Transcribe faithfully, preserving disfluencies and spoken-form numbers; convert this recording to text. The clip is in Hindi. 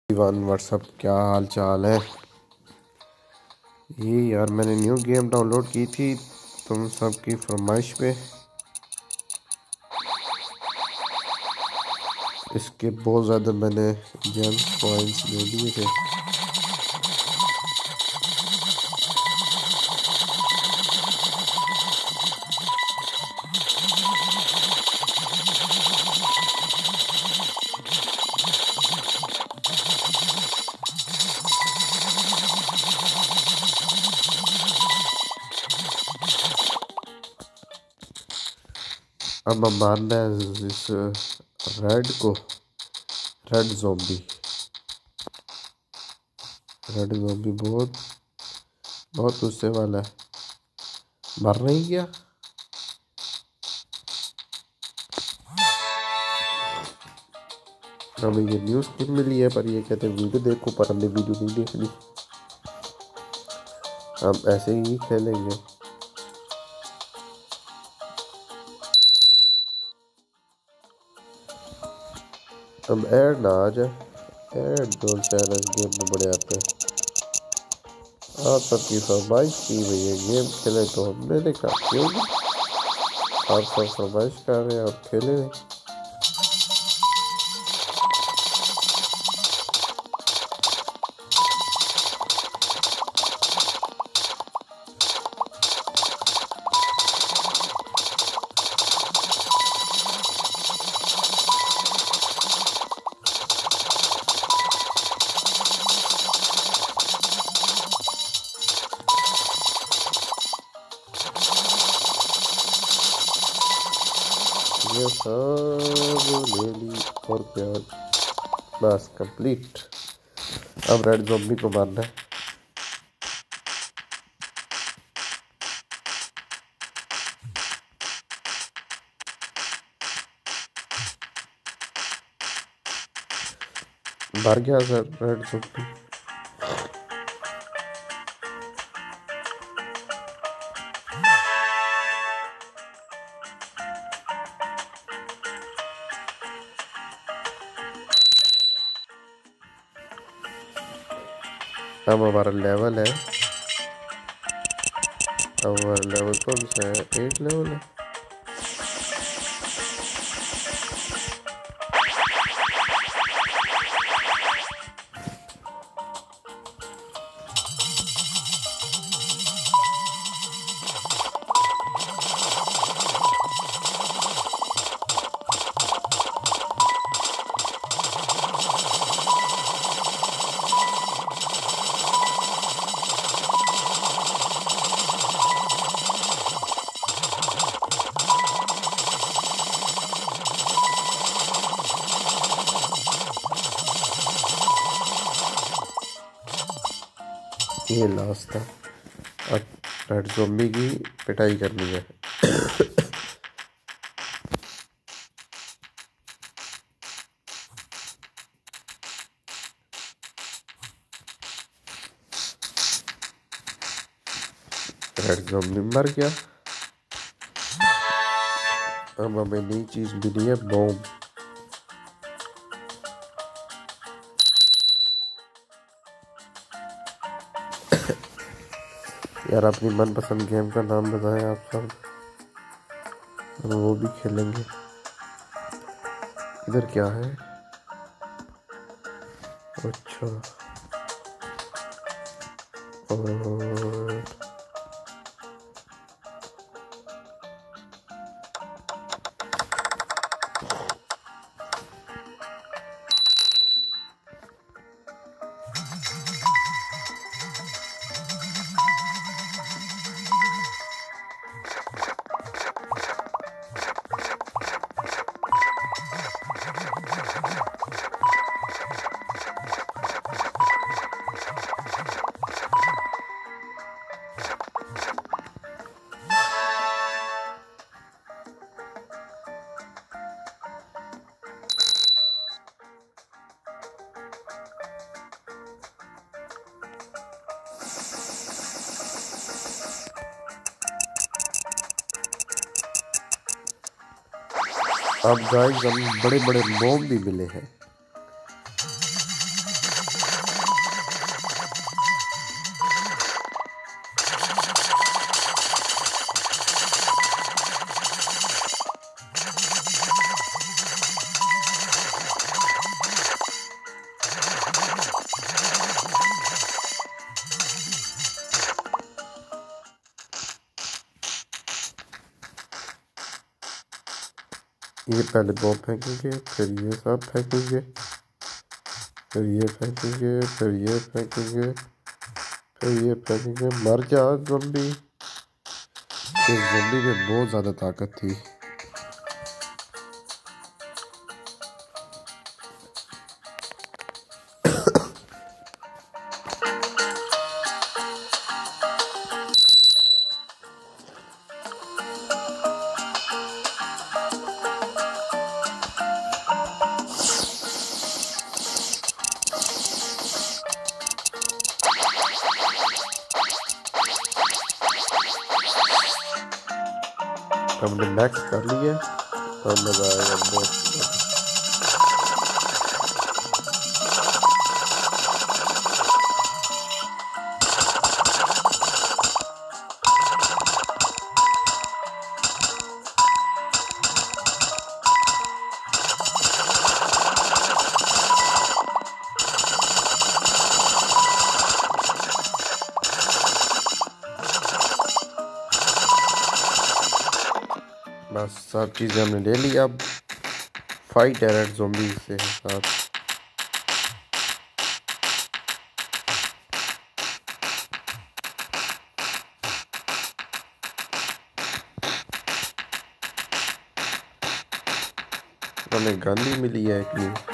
वन व्हाट्सअप, क्या हाल चाल है। ये यार मैंने न्यू गेम डाउनलोड की थी तुम सबकी फरमाइश पे। इसके बहुत ज़्यादा मैंने जेम्स कॉइन्स ले लिए थे। अब हम मारना है इस रेड को, रेड ज़ॉम्बी। रेड ज़ॉम्बी बहुत बहुत गुस्से वाला है। मर नहीं गया। हमें ये न्यूज़ स्किन मिली है, पर ये कहते हैं वीडियो देखो, पर हमने वीडियो नहीं देखनी। हम ऐसे ही खेलेंगे। हम ऐड ना आ जाए, ऐड जो चैनल गेम में बड़े आते हैं। आप सबकी फरमाइश की भैया गेम खेले, तो हमने देखा क्यों नहीं। आप सब फरमाइश कर रहे हैं, आप खेले नहीं। ये सब ले ली और क्या, बस कंप्लीट। अब रेड ज़ॉम्बी को मारना है। मर गया सर रेड ज़ॉम्बी। अब हमारा लेवल है, अब हमारा लेवल कौन सा है? एट लेवल है। ये लास्ट था। अब रेड ज़ॉम्बी की पिटाई करनी है। रेड ज़ॉम्बी मर गया। अब हमें नई चीज़ मिली है, बॉम्ब। यार अपनी मनपसंद गेम का नाम बताएं आप सब, हम वो भी खेलेंगे। इधर क्या है? अच्छा, और अब गाइस हमें बड़े बड़े बॉम्ब भी मिले हैं। ये पहले बॉम्ब फेंकेंगे, फिर ये सब फेंकेंगे, फिर ये फेंकेंगे, फिर ये फेंकेंगे, फिर ये फेंकेंगे। मर जा ज़ॉम्बी। इस ज़ॉम्बी में बहुत ज़्यादा ताकत थी। हमने मैक्स कर लिया, तो मज़ा आएगा बहुत। बस सब चीज़ें हमने ले ली। अब फाइट एरर ज़ॉम्बी से साथ। हमें गन भी मिली है एक न्यू।